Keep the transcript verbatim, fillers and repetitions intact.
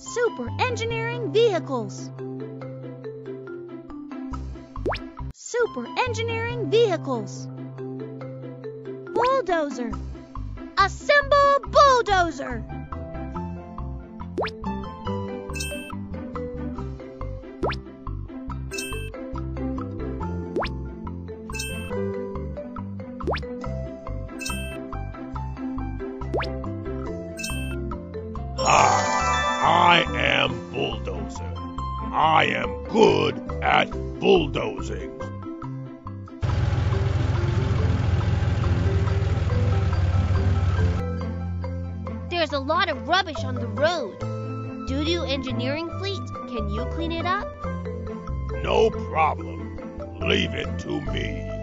Super engineering vehicles. Super engineering vehicles. Bulldozer. Assemble bulldozer. Hi, I am Bulldozer. I am good at bulldozing. There's a lot of rubbish on the road. Doo-doo engineering fleet, can you clean it up? No problem. Leave it to me.